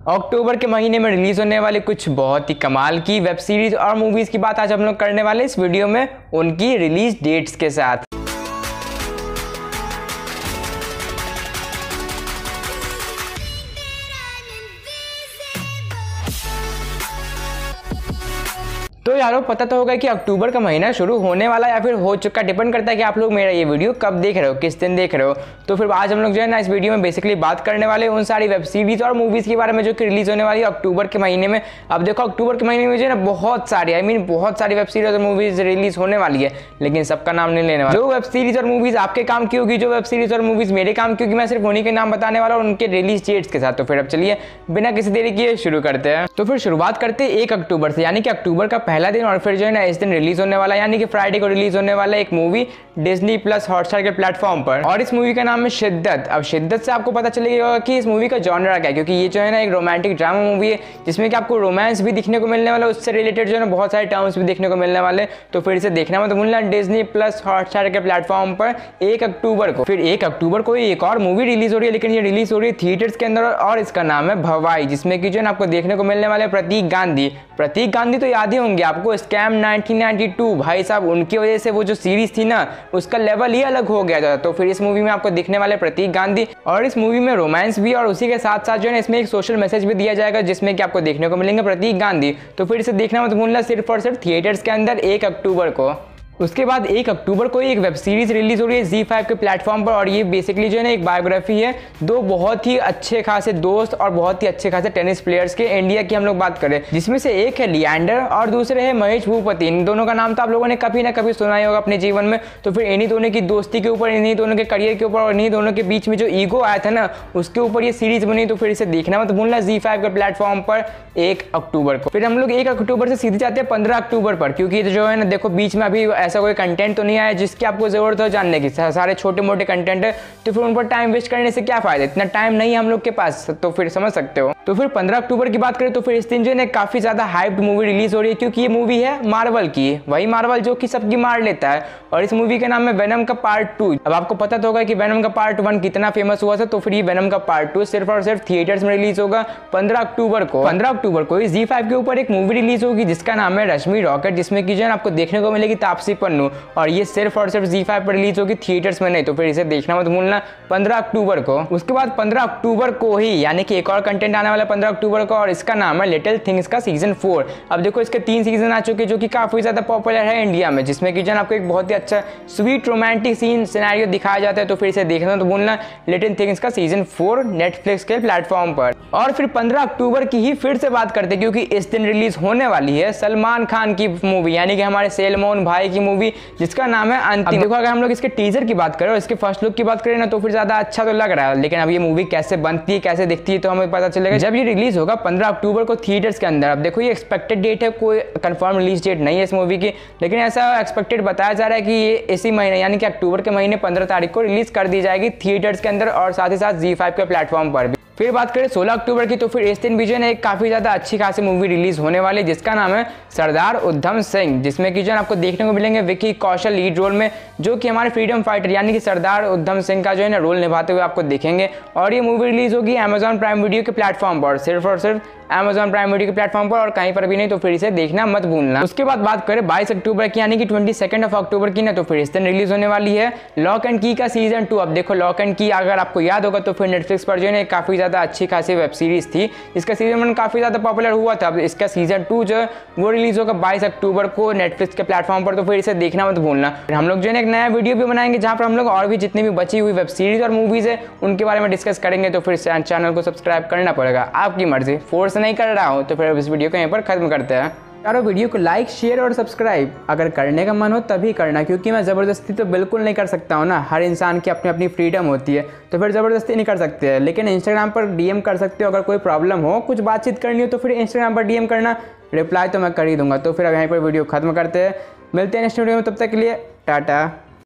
अक्टूबर के महीने में रिलीज होने वाली कुछ बहुत ही कमाल की वेब सीरीज और मूवीज की बात आज हम लोग करने वाले इस वीडियो में उनकी रिलीज डेट्स के साथ। तो यारों पता तो होगा कि अक्टूबर का महीना शुरू होने वाला या फिर हो चुका, डिपेंड करता है कि आप लोग मेरा ये वीडियो कब देख रहे हो, किस दिन देख रहे हो। तो फिर आज हम लोग जो है ना इस वीडियो में बेसिकली बात करने वाले उन सारी वेब सीरीज और मूवीज के बारे में जो कि रिलीज होने वाली है अक्टूबर के महीने में। अब देखो अक्टूबर के महीने में जो है ना बहुत सारी बहुत सारी वेब सीरीज और मूवीज रिलीज होने वाली है, लेकिन सबका नाम नहीं लेने वाला। जो वेब सीरीज और मूवीज आपके काम की होगी, जो वेब सीरीज और मूवीज मेरे काम की होगी, मैं सिर्फ उन्हीं के नाम बताने वाला हूं उनके रिलीज डेट्स के साथ। तो फिर अब चलिए बिना किसी देरी किए शुरू करते हैं। तो फिर शुरुआत करते हैं 1 अक्टूबर से, यानी कि अक्टूबर का पहला दिन और फिर जो है इस दिन रिलीज होने वाला यानी कि फ्राइडे को रिलीज होने वाला एक मूवी डिज्नी प्लस हॉटस्टार के प्लेटफॉर्म पर, और इस मूवी का नाम है शिद्दत। अब शिद्दत से आपको पता चलेगा कि इस मूवी का जॉनरा क्या है, क्योंकि ये जो है ना एक रोमांटिक ड्रामा मूवी है जिसमें कि आपको रोमांस भी दिखने को मिलने वाला है, उससे रिलेटेड जो है ना बहुत सारे टर्म्स भी देखने को मिलने वाले। तो फिर इसे देखना मत भूलना डिज्नी प्लस हॉटस्टार के प्लेटफॉर्म पर 1 अक्टूबर को। फिर 1 अक्टूबर को एक और मूवी रिलीज हो रही है, लेकिन ये रिलीज हो रही है थिएटर्स के अंदर और इसका नाम है भवाई, जिसमें कि जो है ना आपको देखने को मिलने वाले प्रतीक गांधी। प्रतीक गांधी तो याद ही होंगे आपको, स्कैम 1992 भाई साहब, उनकी वजह से वो जो सीरीज थी ना उसका लेवल ही अलग हो गया था। तो फिर इस मूवी में आपको दिखने वाले प्रतीक गांधी, और इस मूवी में रोमांस भी और उसी के साथ साथ जो है इसमें एक सोशल मैसेज भी दिया जाएगा जिसमें कि आपको देखने को मिलेंगे प्रतीक गांधी। तो फिर इसे देखना मत भूलना सिर्फ और सिर्फ थिएटर्स के अंदर 1 अक्टूबर को। उसके बाद 1 अक्टूबर को एक वेब सीरीज रिलीज हो रही है ZEE5 के प्लेटफॉर्म पर, और ये बेसिकली जो है ना एक बायोग्राफी है दो बहुत ही अच्छे खासे दोस्त और बहुत ही अच्छे खासे टेनिस प्लेयर्स के, इंडिया की हम लोग बात करें, जिसमें से एक है लिएंडर और दूसरे है महेश भूपति। इन दोनों का नाम तो आप लोगों ने कभी ना कभी सुना ही होगा अपने जीवन में। तो फिर इन्हीं दोनों की दोस्ती के ऊपर, इन्हीं दोनों के करियर के ऊपर और इन्हीं दोनों के बीच में जो ईगो आया था ना उसके ऊपर ये सीरीज बनी। तो फिर इसे देखना मत भूलना ZEE5 के प्लेटफॉर्म पर 1 अक्टूबर को। फिर हम लोग 1 अक्टूबर से सीधे जाते हैं 15 अक्टूबर पर, क्योंकि जो है ना देखो बीच में अभी ऐसा कोई कंटेंट तो नहीं आया जिसकी आपको जरूरत हो जानने की, सारे छोटे मोटे कंटेंट है, तो फिर उन पर टाइम वेस्ट करने से क्या फायदा, इतना टाइम नहीं है हम लोग के पास। तो फिर समझ सकते हो। तो फिर 15 अक्टूबर की बात करें तो फिर इस दिन जो है काफी ज्यादा हाइप्ड मूवी रिलीज हो रही है, क्योंकि ये मूवी है मार्वल की, वही मार्वल जो कि सबकी मार लेता है, और इस मूवी का नाम है वेनम का पार्ट 2। अब आपको पता तो होगा कि वेनम का पार्ट 1 कितना फेमस हुआ था, तो फिर ये वेनम का पार्ट 2 सिर्फ और सिर्फ थिएटर्स में रिलीज होगा 15 अक्टूबर को। 15 अक्टूबर को ZEE5 के ऊपर एक मूवी रिलीज होगी जिसका नाम है रश्मि रॉकेट, जिसमें कि जो है आपको देखने को मिलेगी तापसी पन्नू, और ये सिर्फ और सिर्फ ZEE5 पर रिलीज होगी थिएटर्स में नहीं। तो फिर इसे देखना मत भूलना 15 अक्टूबर को। उसके बाद 15 अक्टूबर को ही यानी कि एक और कंटेंट आने वाला 15 अक्टूबर को, और इसका नाम है लिटिल थिंग्स का सीजन 4। अब देखो इसके 3 सीजन आ चुके जो कि काफी ज्यादा पॉपुलर है इंडिया में, जिसमें कि जन आपको एक बहुत ही अच्छा स्वीट रोमांटिक सीन सिनेरियो दिखाया जाता है। तो फिर इसे देखना तो भूलना लिटिल थिंग्स का सीजन 4 नेटफ्लिक्स के प्लेटफॉर्म पर। और फिर 15 अक्टूबर की ही फिर से बात करते, क्योंकि इस दिन रिलीज होने वाली है सलमान खान की मूवी, यानी कि हमारे सैलमान भाई की मूवी जिसका नाम है अंतिम। देखो अगर हम लोग इसके टीजर की बात करें और इसके फर्स्ट लुक की बात करें ना तो फिर ज्यादा अच्छा तो लग रहा है, लेकिन अब ये मूवी कैसे बनती है कैसे दिखती है तो हमें पता चलेगा जब ये रिलीज होगा 15 अक्टूबर को थिएटर्स के अंदर। अब देखो ये एक्सपेक्टेड डेट है, कोई कंफर्म रिलीज डेट नहीं है इस मूवी की, लेकिन ऐसा एक्सपेक्टेड बताया जा रहा है कि ये इसी महीने यानी कि अक्टूबर के महीने 15 तारीख को रिलीज कर दी जाएगी थिएटर्स के अंदर और साथ ही साथ ZEE5 के प्लेटफॉर्म पर भी। फिर बात करें 16 अक्टूबर की, तो फिर इस दिन भी जो है एक काफी ज्यादा अच्छी खासी मूवी रिलीज होने वाली है जिसका नाम है सरदार उधम सिंह, जिसमें कि जो आपको देखने को मिलेंगे विकी कौशल लीड रोल में, जो कि हमारे फ्रीडम फाइटर यानी कि सरदार उधम सिंह का जो है ना रोल निभाते हुए आपको देखेंगे। और ये मूवी रिलीज होगी Amazon प्राइम वीडियो के प्लेटफॉर्म पर, सिर्फ और सिर्फ Amazon प्राइम वीडियो के प्लेटफॉर्म पर और कहीं पर भी नहीं। तो फिर इसे देखना मत भूलना। उसके बाद बात करें 22 अक्टूबर की यानी कि 22 अक्टूबर की ना, तो फिर इस दिन रिलीज होने वाली है लॉक एंड की का सीजन 2। अब देखो लॉक एंड की अगर आपको याद होगा तो फिर नेटफ्लिक्स पर जो है काफी ज्यादा अच्छी खासी वेब सीरीज थी, इसका सीजन 1 काफी ज्यादा पॉपुलर हुआ था। अब इसका सीजन 2 जो है वो रिलीज होगा 22 अक्टूबर को नेटफ्लिक्स के प्लेटफॉर्म पर। तो फिर इसे देखना मत भूलना। हम लोग जो है एक नया वीडियो भी बनाएंगे जहां पर हम लोग और भी जितनी भी बची हुई वेब सीरीज और मूवीज है उनके बारे में डिस्कस करेंगे। तो फिर चैनल को सब्सक्राइब करना पड़ेगा, आपकी मर्जी, फोर्स नहीं कर रहा हूं। तो फिर इस वीडियो को यहीं पर खत्म करते हैं। यारों वीडियो को लाइक शेयर और सब्सक्राइब अगर करने का मन हो तभी करना, क्योंकि मैं ज़बरदस्ती तो बिल्कुल नहीं कर सकता हूँ ना, हर इंसान की अपनी अपनी फ्रीडम होती है, तो फिर ज़बरदस्ती नहीं कर सकते हैं। लेकिन इंस्टाग्राम पर DM कर सकते हो, अगर कोई प्रॉब्लम हो कुछ बातचीत करनी हो तो फिर इंस्टाग्राम पर DM करना, रिप्लाई तो मैं कर ही दूंगा। तो फिर अब यहीं पर वीडियो खत्म करते हैं, मिलते हैं नेक्स्ट वीडियो में, तब तक के लिए टाटा।